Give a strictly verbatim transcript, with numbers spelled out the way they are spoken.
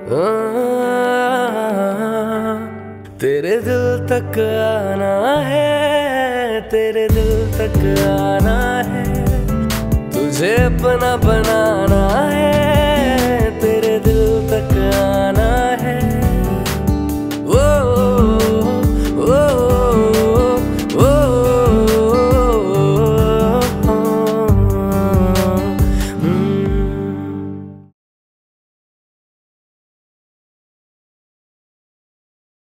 आ, तेरे दिल तक आना है, तेरे दिल तक आना है, तुझे अपना बनाना है।